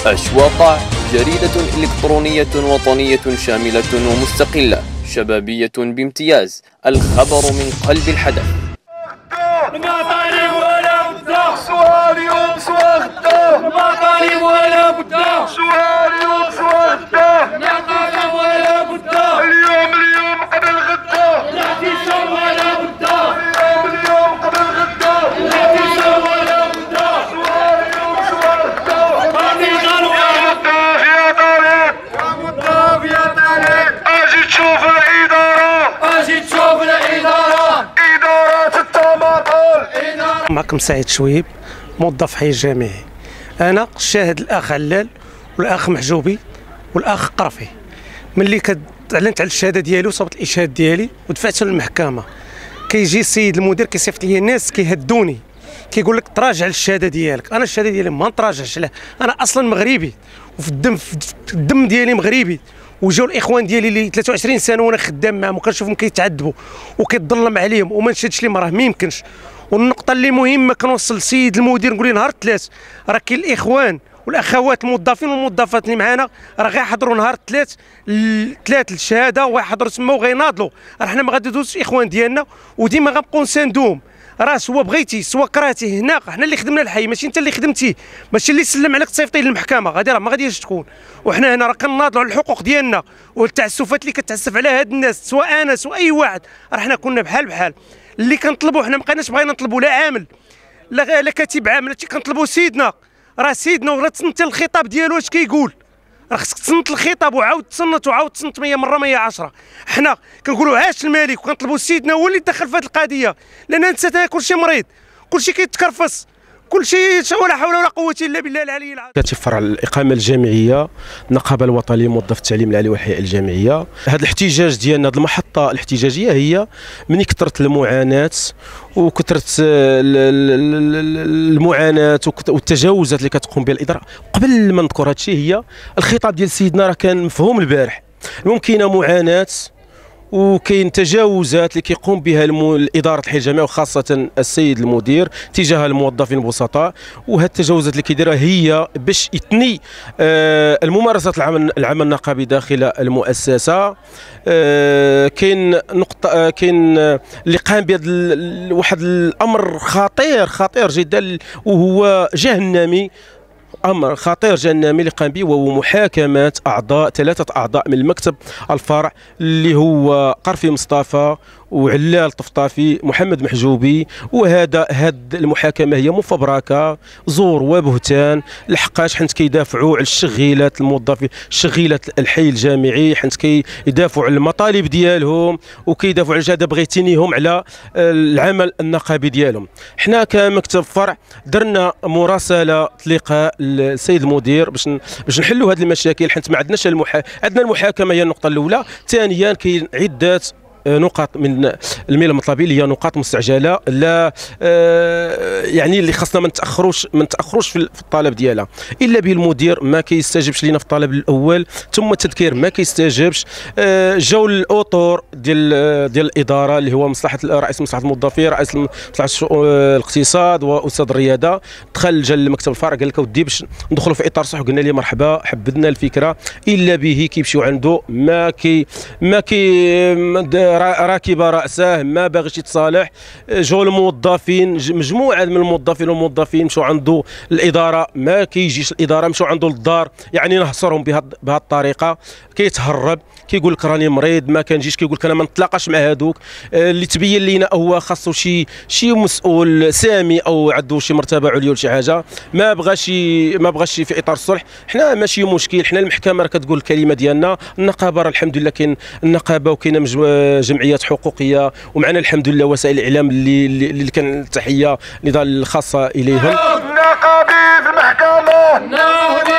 أشواط، جريدة إلكترونية وطنية شاملة ومستقلة شبابية بامتياز، الخبر من قلب الحدث. ما طالب ولا بدا، سوا اليوم سوا غدا، ما طالب ولا بدا، سوا اليوم سوا غدا، ما طالب ولا بدا، اليوم قبل غدا، الاعتصام ولا بدا، اليوم قبل غدا، الاعتصام ولا بدا، سوا اليوم سوا غدا، باقي غلو يا مطاف يا طريق، يا مطاف يا طريق، اجي تشوف الإدارة، اجي تشوف الإدارة، إدارة التماطل. معكم سعيد شويب، موظف حي جامعي. انا شاهد الاخ علال والاخ محجوبي والاخ قرفي. ملي اعلنت على الشهاده ديالي وصبت الاشهاد ديالي ودفعت للمحكمه، كيجي السيد المدير كيصيفط لي الناس كيهدوني، كيقول لك تراجع للشهاده ديالك. انا الشهاده ديالي ما نتراجعش له، انا اصلا مغربي وفي الدم ديالي مغربي، وجاو الاخوان ديالي اللي 23 سنه وانا خدام معاهم وكنشوفهم كيتعذبوا وكيتظلم عليهم وما نشهدش لهم، راه ما يمكنش. والنقطه اللي مهمه كنوصل للسيد المدير نقول له نهار الثلاث راه كاين الاخوان والاخوات الموظفين والموظفات اللي معانا راه غيحضروا نهار الثلاث للشهاده وغيحضروا تما وغيناضلوا. راه حنا ما غادوش الاخوان ديالنا وديما غنبقاو نساندوهم، راه سوا بغيتي سوا كرهتي. هنا حنا اللي خدمنا الحي، ماشي انت اللي خدمتيه، ماشي اللي سلم عليك تصيفطيه للمحكمه، غادي راه ما غاديش تكون. وحنا هنا راه كنناضلوا على الحقوق ديالنا والتعسفات اللي كتعسف على هاد الناس، سواء انا سواء اي واحد، راه حنا كنا بحال اللي كنطلبوا. حنا ما بقيناش بغينا نطلبوا لا عامل لا كاتب عامل، هادشي كنطلبوا سيدنا، راه سيدنا وراه تصنتي الخطاب ديالو اش كيقول، راه خصك تصنت الخطاب وعاود تصنت 100 مره 110. حنا كنقولوا عاش الملك وكنطلبوا سيدنا هو اللي دخل في هذه القضيه، لان نسيت كلشي مريض، كلشي كيتكرفص، كلشي ولا حول ولا قوه الا بالله العلي العظيم. كاتب فرع الاقامه الجامعيه، النقابه الوطنيه لموظف التعليم العالي والهيئه الجامعيه. هذا الاحتجاج ديالنا، هذه المحطه الاحتجاجيه هي من كثره المعاناه وكثره المعاناه والتجاوزات اللي كتقوم بها الاداره. قبل ما نذكر هذا الشيء، هي الخطاب ديال سيدنا راه كان مفهوم البارح، ممكنه معاناه وكاين تجاوزات اللي كيقوم بها الاداره الحي الجامعي وخاصه السيد المدير تجاه الموظفين البسطاء، وهذه التجاوزات اللي كيديرها هي باش يثني الممارسه العمل النقابي داخل المؤسسه. كاين نقطه، كاين اللي قام بهذا واحد الامر خطير جدا، وهو جهنمي، امر خطير جهنمي اللي قام به، وهو محاكمه ثلاثه اعضاء من المكتب الفرع اللي هو قرفي مصطفى وعلال طفطافي محمد محجوبي. هاد المحاكمه هي مفبركه، زور وبهتان، لحقاش حيت كيدافعوا على الشغيلات الموظفين، شغيلات الحي الجامعي، حيت كيدافعوا على المطالب ديالهم وكيدافعوا على جهه بغيتينيهم على العمل النقابي ديالهم. حنا كمكتب فرع درنا مراسله لقاء السيد المدير باش نحلوا هذه المشاكل، حيت ما عندناش عندنا المحاكمه هي النقطه الاولى. ثانيا كاين عده نقاط من الميل المطلبي اللي هي نقاط مستعجله، لا يعني اللي خاصنا ما نتاخروش في الطلب ديالها، الا به المدير ما كيستجبش لينا في الطلب الاول، ثم التذكير ما كيستجبش. جاو الاطر ديال الاداره اللي هو رئيس مصلحه الموظفين، رئيس مصلحه الاقتصاد واستاذ الرياضه، دخل جا لمكتب الفرع قال لك اودي باش ندخلوا في اطار صح، وقلنا ليه مرحبا، حبذنا الفكره، الا به كيمشيو عنده ما كي راكب راسه، ما باغيش يتصالح. جاو الموظفين، مجموعه من الموظفين والموظفين مشاو عنده الاداره، ما كيجيش الاداره، مشاو عنده للدار، يعني نهصرهم بهذه الطريقه، كيتهرب، كيقول لك راني مريض ما كنجيش، كيقول لك انا ما نتلاقاش مع هذوك. اللي تبين لينا هو خاصو شي مسؤول سامي او عنده شي مرتبه عليا ولا شي حاجه، ما بغاش في اطار الصلح. حنا ماشي مشكل، حنا المحكمه راه كتقول الكلمه ديالنا، النقابه راه الحمد لله كاين النقابه وكاينه جمعيات حقوقيه، ومعنا الحمد لله وسائل الاعلام اللي كان تحيه الخاصه اليهم. النقابي في المحكمه،